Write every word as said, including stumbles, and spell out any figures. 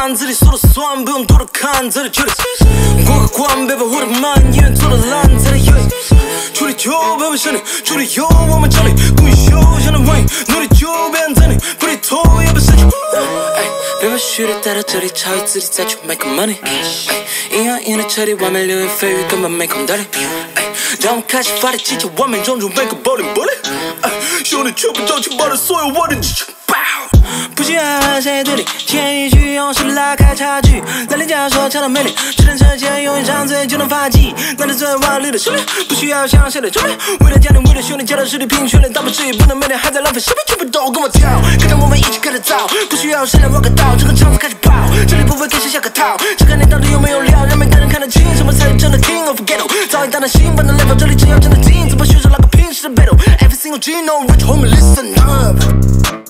看这里说了算，不用多的看这里距离。过个关，别把我的慢音乐做的烂，这里有。处理就陪我想你，处理有我们家里，故意休想的玩意，努力就变成你，不离头也不失去。哎，别把虚的带到这里，超越自己再去 make money。哎，银行印的彻底，外面流言蜚语根本没空搭理。哎，让我开始发力，技巧完美，中准备个玻璃玻璃。哎，兄弟全部交钱，把的所有我的支持。不需要和谁对立，前一句用实力拉开差距。来廉价说强的魅力，只能趁钱用一张嘴就能发迹。那是最顽劣的兄弟，不需要向谁的兄弟。为了家庭，为了兄弟，加到实力拼训练，倒不至于不能每天还在浪费，视频全部都跟我跳，跟着我们一起开始造。不需要谁来挖个道，这个场子开始爆，这里不会给谁下个套。只看你到底有没有料，让每个人看得清什么才是真的 King of Ghetto。早已打到新版的 level， 这里只要真的精，怎么学着那个平时的 battle。Every single G know rich homie listen up。